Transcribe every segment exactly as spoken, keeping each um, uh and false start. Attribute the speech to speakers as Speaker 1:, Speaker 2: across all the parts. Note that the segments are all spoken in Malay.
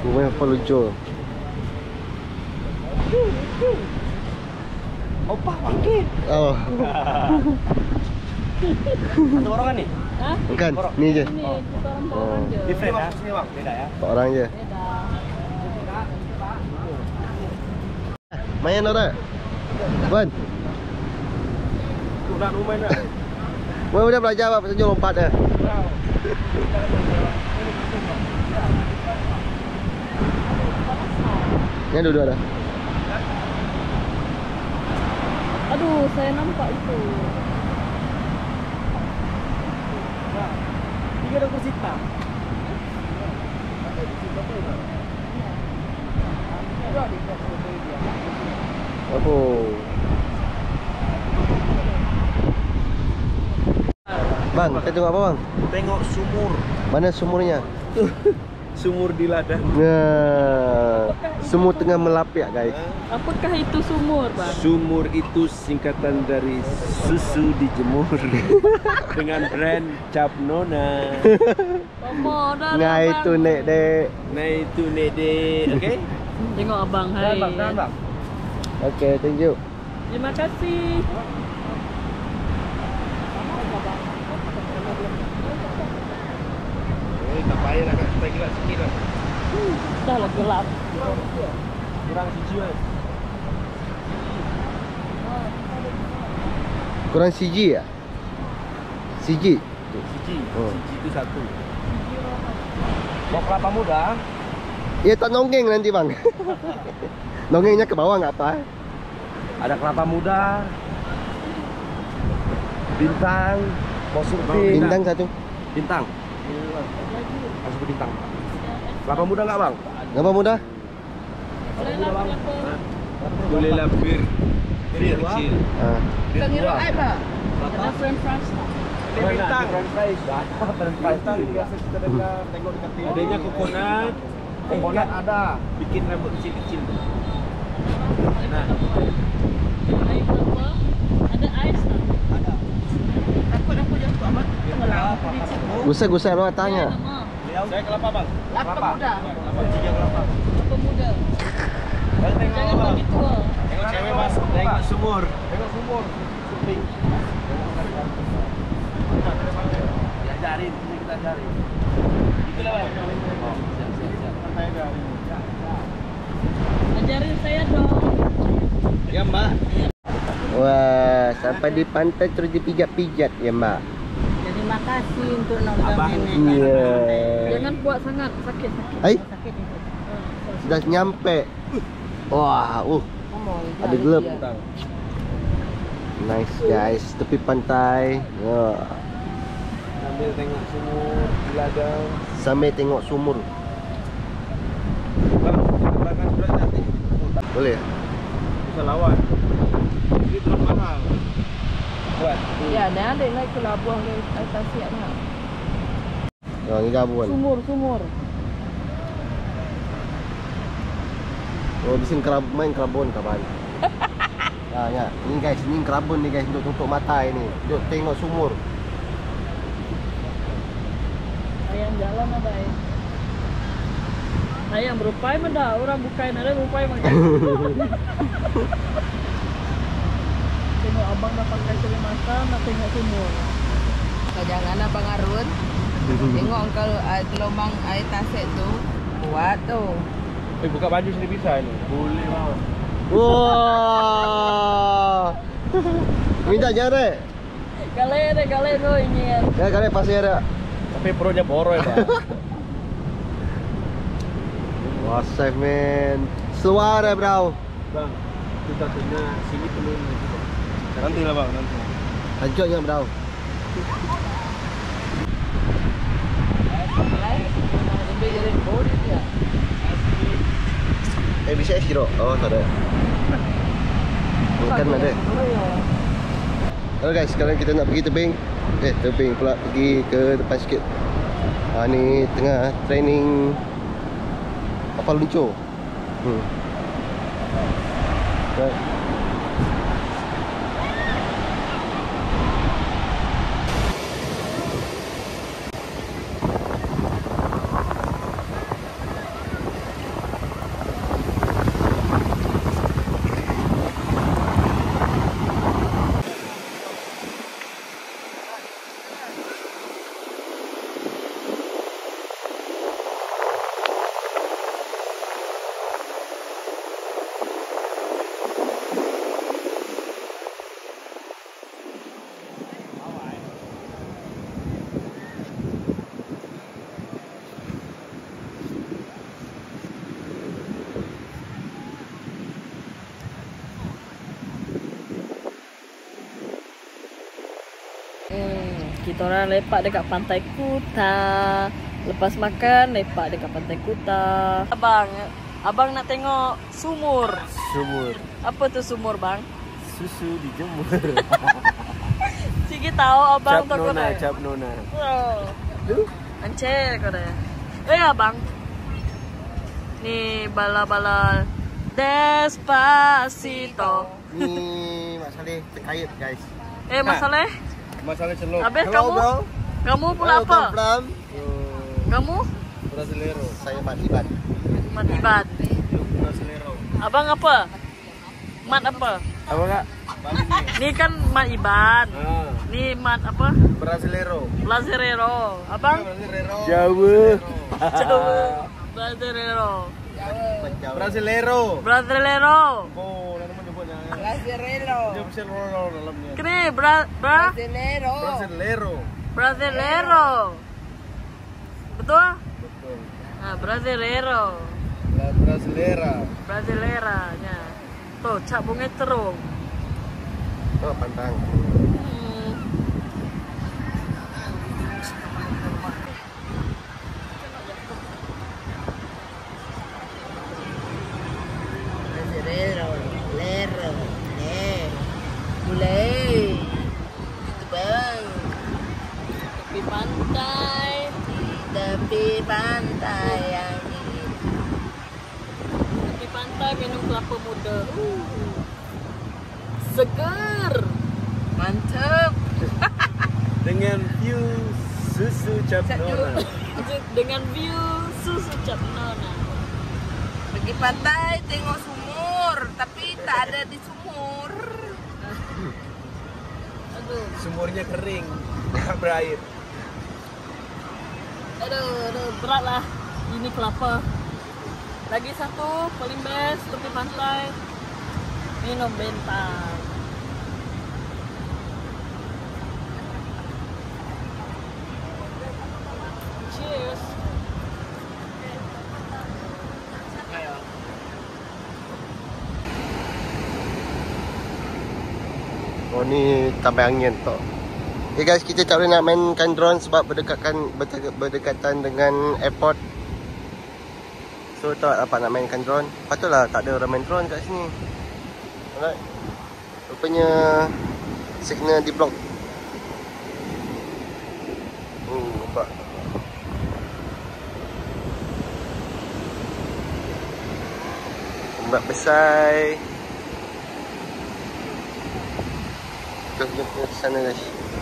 Speaker 1: Rumah apa lucu.
Speaker 2: Opa panggil.
Speaker 1: Oh.
Speaker 2: Satu orang kan nih?
Speaker 3: Hah?
Speaker 1: Bukan, ni je.
Speaker 3: Ini
Speaker 2: Oh.
Speaker 3: kita orang
Speaker 1: Oh.
Speaker 3: orang je.
Speaker 2: Different ya? Sini bang, beda ya?
Speaker 1: Empat orang je.
Speaker 3: Beda.
Speaker 1: Main orang. Wan.
Speaker 2: Tu nak rumah nak.
Speaker 1: Wan udah belajar apa pasal lompat dah. Yang dua-dua dah.
Speaker 3: Aduh, saya nampak itu.
Speaker 2: Tiga ada kursi hitam.
Speaker 1: Apa? Bang, kita tengok apa bang?
Speaker 2: Tengok sumur.
Speaker 1: Mana sumurnya?
Speaker 2: Sumur di ladang.
Speaker 1: Nah, sumur tengah melapik guys.
Speaker 3: Apakah itu sumur, Bang?
Speaker 2: Sumur itu singkatan dari susu dijemur dengan brand Cap Nona.
Speaker 3: Tomo dah.
Speaker 1: Nah
Speaker 3: Bang.
Speaker 1: itu nek dek.
Speaker 2: Nah itu Nede, oke?
Speaker 3: Tengok abang hai.
Speaker 2: bang.
Speaker 1: Okay, thank you.
Speaker 3: Terima kasih.
Speaker 2: Eh, tak payah nak kita gelap sikit lah.
Speaker 3: Dah lah gelap.
Speaker 2: Kurang siji kan?
Speaker 1: Kurang C G ya? C G?
Speaker 2: Siji,
Speaker 1: Oh.
Speaker 2: siji itu satu. Mau kelapa muda?
Speaker 1: Ya tak nonggeng nanti bang. Nonggengnya ke bawah nggak apa?
Speaker 2: Ada kelapa muda, bintang, mau surfing.
Speaker 1: Bintang satu.
Speaker 2: Bintang. Masuk ke bintang. Kelapa muda nggak bang?
Speaker 1: Ngapa mudah?
Speaker 2: Boleh lah bir. Bir kecil.
Speaker 1: Ah.
Speaker 2: Bir dua.
Speaker 3: Ada french fries.
Speaker 2: Bintang. French fries. French fries biasa kita dengar tengok dekat T V. Adanya coconut. Coconut ada. Bikin rambut kecil-kecil. Nah.
Speaker 3: Air apa? Ada ais tak?
Speaker 2: Ada. Takut aku jatuh amat.
Speaker 1: Gusar-gusar lo tanya.
Speaker 2: Saya kelapa bang.
Speaker 3: Kelapa muda.
Speaker 2: Kelapa tiga kelapa.
Speaker 3: Kelapa muda.
Speaker 2: Tengok
Speaker 3: Jangan
Speaker 2: bang.
Speaker 3: begitu ah.
Speaker 2: Tengok cewek mas. Tengok sumur. Tengok sumur. Surfing. Diajarin, ini kita ajarin. Itulah bang. Oh, siap siap siap.
Speaker 3: Ajarin saya dong.
Speaker 2: Ya mbak.
Speaker 1: Wah, sampai di pantai terus dipijat-pijat ya mbak.
Speaker 3: Terima kasih untuk nonton
Speaker 2: Abang.
Speaker 3: ini.
Speaker 1: Iya.
Speaker 3: Jangan buat sangat sakit-sakit.
Speaker 1: Hai?
Speaker 3: Sakit itu.
Speaker 1: Sudah nyampe. Wah, uh, ada gelap. Nice guys, tepi pantai. Wah.
Speaker 2: Sambil tengok sumur di ladang.
Speaker 1: Sambil tengok sumur.
Speaker 2: Bang, terbangkan berat nanti.
Speaker 1: Boleh ya?
Speaker 2: Bisa lawan. Ini terus mahal. Buat.
Speaker 3: Ya, dan ada naik ke labuan ke atas siapnya.
Speaker 1: Oh, ini gabungan.
Speaker 3: Sumur, sumur.
Speaker 1: Oh, bisin kerab main kerabon kawan. Nah, ya. Ini guys, ini kerabon nih guys untuk tutup mata ini. Untuk tengok sumur.
Speaker 3: Ayam jalan ada ya. Ayam berupai mana? Orang bukain ada berupai mana? Tengok abang dah pakai ceri mata, nak tengok sumur.
Speaker 4: Jangan abang Arun. Tengok kalau uh, gelombang air tasik tu kuat tu.
Speaker 2: Eh, buka baju sini bisa ini. Boleh bang.
Speaker 1: Wah. Minta jare.
Speaker 3: Galera, galera ini ya.
Speaker 1: Ya kalian pasti ada.
Speaker 2: Tapi perutnya boroi bang.
Speaker 1: Wah, safe man. Suara bro.
Speaker 2: Bang, kita tanya sini perlu nanti bang. Nanti lah bang, nanti.
Speaker 1: Lanjutnya bro. Eh bisa siro. Oh, tak ada. Bukan ada. Halo guys, sekarang kita nak pergi tebing. Eh, tebing pula pergi ke depan sikit. Ha ni tengah training apa luncur. Hmm. Right.
Speaker 3: Kita orang lepak dekat Pantai Kuta. Lepas makan lepak dekat Pantai Kuta. Abang, abang nak tengok sumur.
Speaker 1: Sumur.
Speaker 3: Apa tu sumur, bang?
Speaker 2: Susu dijemur.
Speaker 3: Sigi tahu abang
Speaker 2: Cap
Speaker 3: tu kau
Speaker 2: nona,
Speaker 3: dah.
Speaker 2: cap nona.
Speaker 3: Oh. Ancel kau dah. Eh abang. Ni bala-bala Despacito.
Speaker 1: Ni Mak Saleh terkait guys.
Speaker 3: Eh masalah?
Speaker 2: Masalah celup.
Speaker 3: Habis
Speaker 1: Hello,
Speaker 3: kamu?
Speaker 1: bro.
Speaker 3: Kamu pula
Speaker 1: Hello,
Speaker 3: apa?
Speaker 1: come from?
Speaker 3: Kamu?
Speaker 2: Brasileiro.
Speaker 1: Saya Mat Iban.
Speaker 3: Mat Iban.
Speaker 2: Brasileiro.
Speaker 3: Abang apa? Mat apa?
Speaker 2: Apa kak?
Speaker 3: Ni kan Mat Iban.
Speaker 2: Ah.
Speaker 3: Ni Mat apa?
Speaker 2: Brasileiro.
Speaker 3: Lazerero. Abang?
Speaker 1: Brasileiro.
Speaker 2: Jawa.
Speaker 3: Jawa. Lazerero.
Speaker 2: Brasileiro.
Speaker 3: Brasileiro.
Speaker 2: Oh, nama nyebutnya.
Speaker 4: Brasileiro.
Speaker 2: Dia Brasileiro dalamnya.
Speaker 3: Kini bra bra
Speaker 4: Brasileiro.
Speaker 2: Brasileiro.
Speaker 3: Brasileiro. Betul?
Speaker 2: Betul.
Speaker 3: Nah, Brasileiro.
Speaker 2: La Brasilera.
Speaker 3: Brasilera nya. Tuh, cak bunga terung.
Speaker 1: Oh, pantang.
Speaker 3: Hmm.
Speaker 4: Brasileiro. Lero. Le. Mulai. Itu bang.
Speaker 3: Tepi pantai.
Speaker 4: Tepi pantai yang ini.
Speaker 3: Tepi pantai minum kelapa muda. Uh. Seger.
Speaker 4: Mantap.
Speaker 2: Dengan view susu cap nona.
Speaker 3: Dengan view susu cap nona.
Speaker 4: Pergi pantai tengok sumur, tapi tak ada di sumur.
Speaker 3: Aduh,
Speaker 2: Sumurnya kering. Tak berair.
Speaker 3: aduh, aduh, berat lah. Ini kelapa. Lagi satu, paling best, tepi pantai. Minum bentang. Cheers.
Speaker 1: Oh ni tambah angin tu. Okay guys, kita tak boleh nak mainkan drone sebab berdekatan berdekat, berdekatan dengan airport. So tak dapat nak mainkan drone. Patutlah tak ada orang main drone kat sini. Alright. Rupanya signal di block. Hmm, nampak. Ombak besar. Kita jumpa ke sana guys.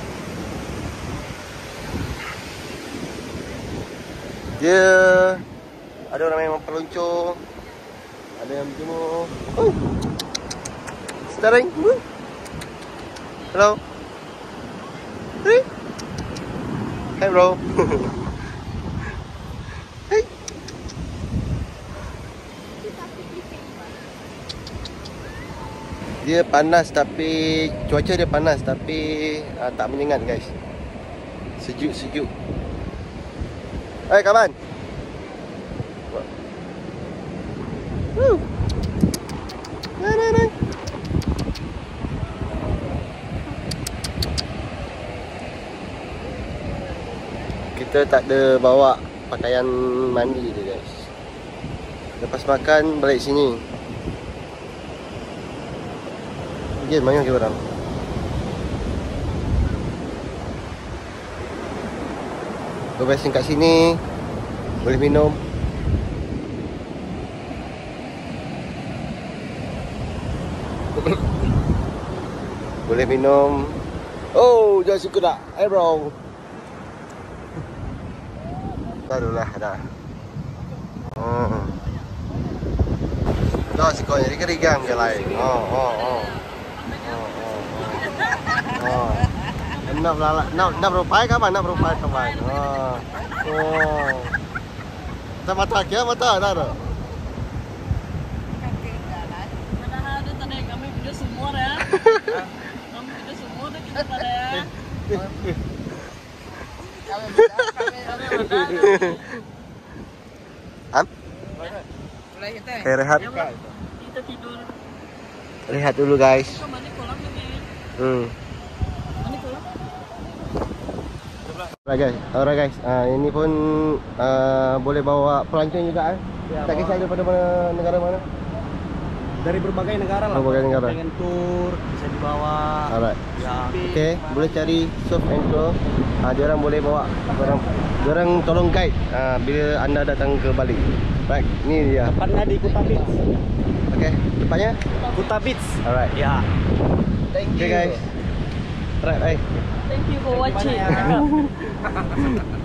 Speaker 1: Dia ada orang memang peluncur, ada yang berjemur. Oh, starring. Hello. Hey. Hi bro. Hey. Dia panas tapi cuaca dia panas tapi uh, tak menyengat guys. Sejuk-sejuk. Hai hey, kawan. Woo. Nah, nah, nah. Kita tak ada bawa pakaian mandi dia guys. Lepas makan balik sini. Dia banyak ke orang. Bebesin kat sini. Boleh minum. Boleh minum. Oh, jangan suka tak? Eh bro. Taruhlah dah. Hmm. Dah sekolah jadi kerigang ke lain. Oh, oh, oh. Oh, oh, oh. Oh. Nak berlala, nak nak berupaya kawan, nak berupaya kawan. Oh. Oh. Tak mata kia mata tak ada.
Speaker 3: Padahal ada tadi kami video sumur ya. Kami video sumur tu kita pada ya.
Speaker 4: Kami benar, kami
Speaker 1: Am?
Speaker 4: mulai kita.
Speaker 1: Okay, rehat.
Speaker 3: Kita tidur.
Speaker 1: Rehat dulu guys.
Speaker 3: Kau mandi kolam ni.
Speaker 1: Hmm.
Speaker 3: Mandi kolam.
Speaker 1: Alright guys, alright guys. Ah ini pun uh, boleh bawa pelancong juga eh.
Speaker 2: Ya,
Speaker 1: Tak kisah
Speaker 2: bawa.
Speaker 1: daripada mana negara mana.
Speaker 2: Dari berbagai negara lah.
Speaker 1: Berbagai negara.
Speaker 2: Pengen tour bisa dibawa.
Speaker 1: Alright.
Speaker 2: Ya.
Speaker 1: Okay, boleh cari Surf and Tour. Ah dia orang boleh bawa. Orang dia orang tolong guide ah bila anda datang ke Bali. Right, ni dia.
Speaker 2: Tempatnya di Kuta Beach.
Speaker 1: Okay, depannya.
Speaker 2: Kuta Beach.
Speaker 1: Alright.
Speaker 2: Ya.
Speaker 1: Thank you guys. Alright, bye.
Speaker 3: Thank you for watching.